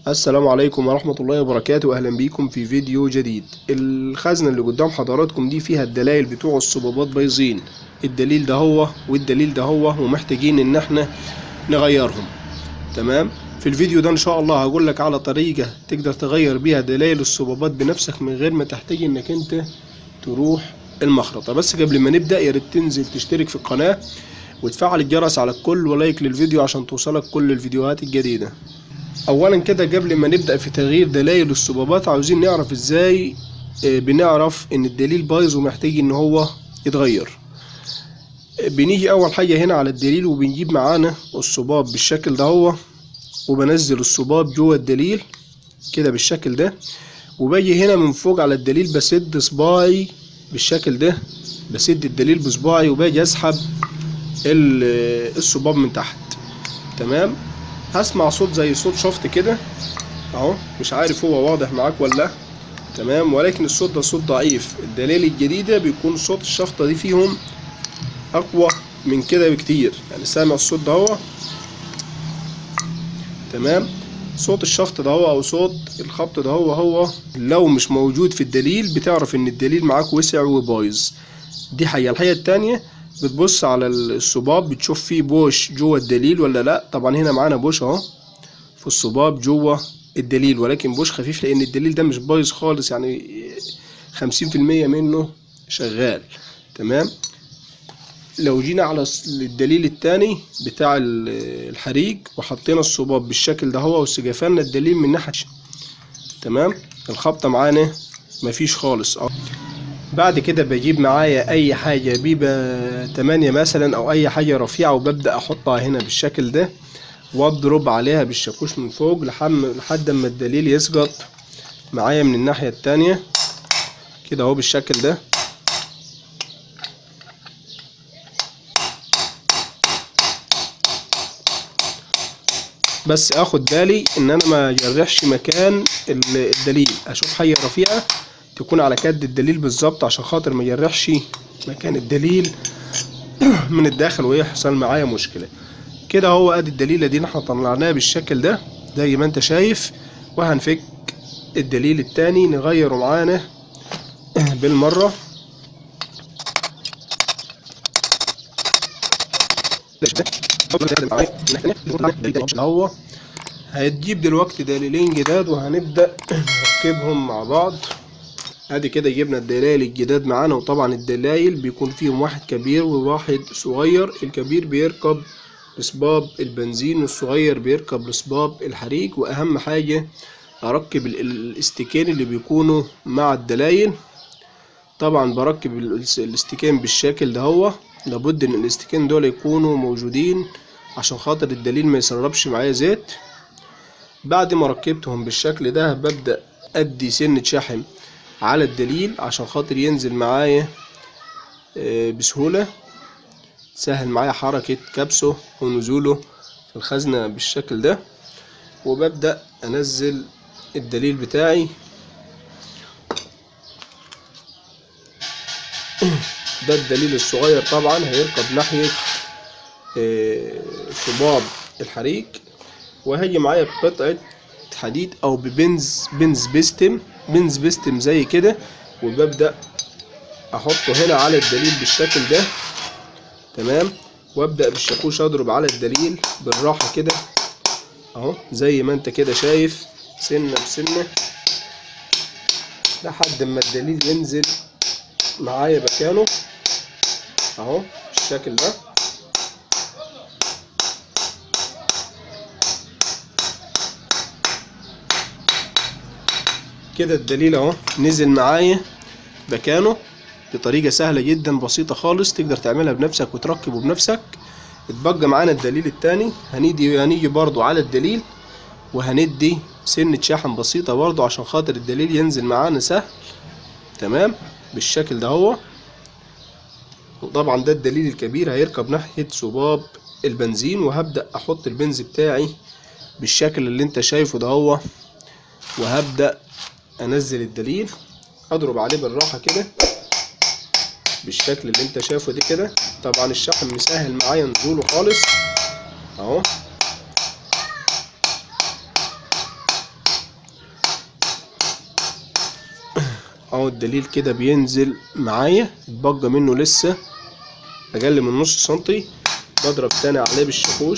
السلام عليكم ورحمة الله وبركاته. أهلا بيكم في فيديو جديد. الخزنة اللي قدام حضراتكم دي فيها الدلائل بتوع الصبابات بايظين، الدليل ده هو والدليل ده هو، ومحتاجين ان احنا نغيرهم. تمام. في الفيديو ده ان شاء الله هقول لك على طريقة تقدر تغير بيها دلائل الصبابات بنفسك من غير ما تحتاج انك انت تروح المخرطة. بس قبل ما نبدأ يا ريت تنزل تشترك في القناة وتفعل الجرس على الكل ولايك للفيديو عشان توصلك كل الفيديوهات الجديدة. اولا كده قبل ما نبدأ في تغيير دلائل الصبابات عاوزين نعرف ازاي بنعرف ان الدليل بايظ ومحتاج ان هو يتغير. بنيجي اول حاجة هنا على الدليل وبنجيب معانا الصباب بالشكل ده هو، وبنزل الصباب جوه الدليل كده بالشكل ده، وباجي هنا من فوق على الدليل بسد صباعي بالشكل ده، بسد الدليل بصباعي وباجي اسحب الصباب من تحت. تمام. هسمع صوت زي صوت شفط كده اهو، مش عارف هو واضح معاك ولا لا. تمام. ولكن الصوت ده صوت ضعيف. الدلائل الجديدة بيكون صوت الشفطة دي فيهم اقوى من كده بكتير، يعني سامع الصوت ده هو. تمام. صوت الشفط ده هو او صوت الخبط ده هو لو مش موجود في الدليل بتعرف ان الدليل معاك وسع وبايظ. دي حاجة. الحاجة التانية بتبص على الصباب بتشوف فيه بوش جوه الدليل ولا لا. طبعا هنا معانا بوش اهو في الصباب جوه الدليل، ولكن بوش خفيف لان الدليل ده مش بايظ خالص، يعني 50% منه شغال. تمام. لو جينا على الدليل التاني بتاع الحريق وحطينا الصباب بالشكل ده هو وسجفنا الدليل من ناحية، تمام، الخبطة معانا مفيش خالص. بعد كده بجيب معايا اي حاجة بيبقى 8 مثلا او اي حاجة رفيعة وببدأ احطها هنا بالشكل ده واضرب عليها بالشاكوش من فوق لحد ما الدليل يسقط معايا من الناحية التانية كده اهو بالشكل ده. بس اخد بالي ان انا ما اجرحش مكان الدليل، اشوف حاجة رفيعة تكون على كد الدليل بالظبط عشان خاطر ما اجرحش مكان الدليل من الداخل ويحصل معايا مشكلة. كده هو ادي الدليلة دي احنا طلعناها بالشكل ده زي ما انت شايف، وهنفك الدليل التاني نغيره معانا بالمرة. هو هتجيب دلوقتي دليلين جداد وهنبدأ نركبهم مع بعض. ادي كده جبنا الدلائل الجداد معانا، وطبعا الدلائل بيكون فيهم واحد كبير وواحد صغير. الكبير بيركب لصباب البنزين والصغير بيركب لصباب الحريق. واهم حاجة اركب الاستيكين اللي بيكونوا مع الدلائل. طبعا بركب الاستيكين بالشكل ده هو، لابد ان الاستيكين دول يكونوا موجودين عشان خاطر الدليل ما يسربش معايا زيت. بعد ما ركبتهم بالشكل ده ببدأ ادي سنة شحم على الدليل عشان خاطر ينزل معايا بسهولة، سهل معايا حركة كبسه ونزوله في الخزنة بالشكل ده. وببدأ انزل الدليل بتاعي ده. الدليل الصغير طبعا هيركب ناحية صباب الحريق، وهيجي معايا بقطعة حديد او بنز بيستم زي كده، وببدأ احطه هنا على الدليل بالشكل ده. تمام. وابدأ بالشاكوش اضرب على الدليل بالراحة كده اهو زي ما انت كده شايف، سنة بسنة لحد ما الدليل ينزل معايا مكانه اهو بالشكل ده. كده الدليل اهو نزل معايا مكانه بطريقة سهلة جدا بسيطة خالص، تقدر تعملها بنفسك وتركبه بنفسك. اتبقى معانا الدليل التاني، هنيجي برضو على الدليل وهندي سنة شحم بسيطة برضو عشان خاطر الدليل ينزل معانا سهل. تمام بالشكل ده هو. وطبعا ده الدليل الكبير هيركب ناحية صباب البنزين، وهبدأ احط البنز بتاعي بالشكل اللي انت شايفه ده هو، وهبدأ انزل الدليل اضرب عليه بالراحة كده بالشكل اللي انت شايفه دي كده. طبعا الشحم مسهل معايا نزوله خالص اهو. اهو الدليل كده بينزل معايا، اتبقى منه لسه اقل من نص سنتي. بضرب تاني عليه بالشاكوش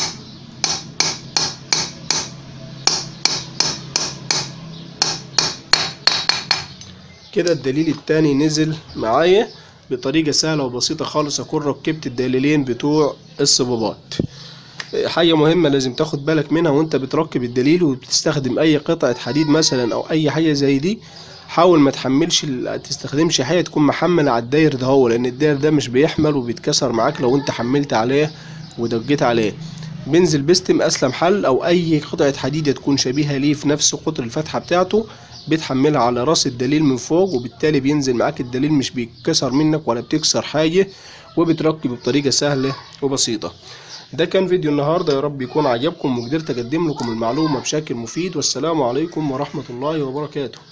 كده. الدليل التاني نزل معايا بطريقة سهلة وبسيطة خالص، اكون ركبت الدليلين بتوع الصبابات. حاجة مهمة لازم تاخد بالك منها وانت بتركب الدليل وبتستخدم اي قطعة حديد مثلا او اي حاجة زي دي، حاول ما تستخدمش حاجة تكون محملة على الداير ده هو، لان الداير ده مش بيحمل وبيتكسر معاك لو انت حملت عليه ودقيت عليه. بنزل بستم اسلم حل او اي قطعة حديد تكون شبيهة ليه في نفس قطر الفتحة بتاعته، بتحملها على راس الدليل من فوق، وبالتالي بينزل معاك الدليل مش بيتكسر منك ولا بتكسر حاجة، وبتركب بطريقة سهلة وبسيطة. ده كان فيديو النهاردة، يا رب يكون عجبكم وقدرت اقدم لكم المعلومة بشكل مفيد، والسلام عليكم ورحمة الله وبركاته.